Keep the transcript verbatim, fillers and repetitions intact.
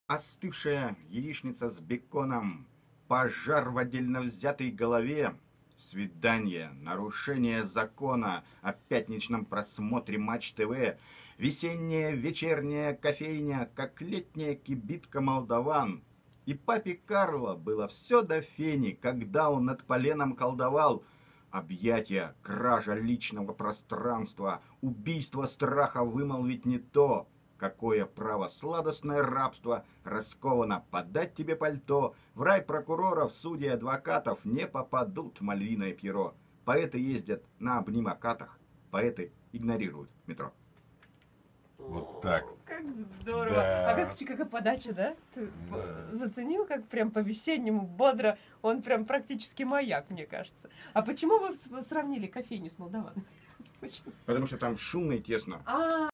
Остывшая яичница с беконом, пожар в отдельно взятой голове, свидание, нарушение закона о пятничном просмотре Матч ТВ, весенняя вечерняя кофейня, как летняя кибитка молдаван. И папе Карло было все до фени, когда он над поленом колдовал. Объятия, кража личного пространства, убийство страха вымолвить не то. Какое право сладостное рабство, расковано подать тебе пальто. В рай прокуроров, судей, адвокатов не попадут мальвиное перо. Поэты ездят на обнимакатах, поэты игнорируют метро. Вот так. Как здорово. Да. А как, какая подача, да? Ты Да. заценил, как прям по-весеннему бодро? Он прям практически маяк, мне кажется. А почему вы с- сравнили кофейню с Молдаваном? Почему? Потому что там шумно и тесно. А,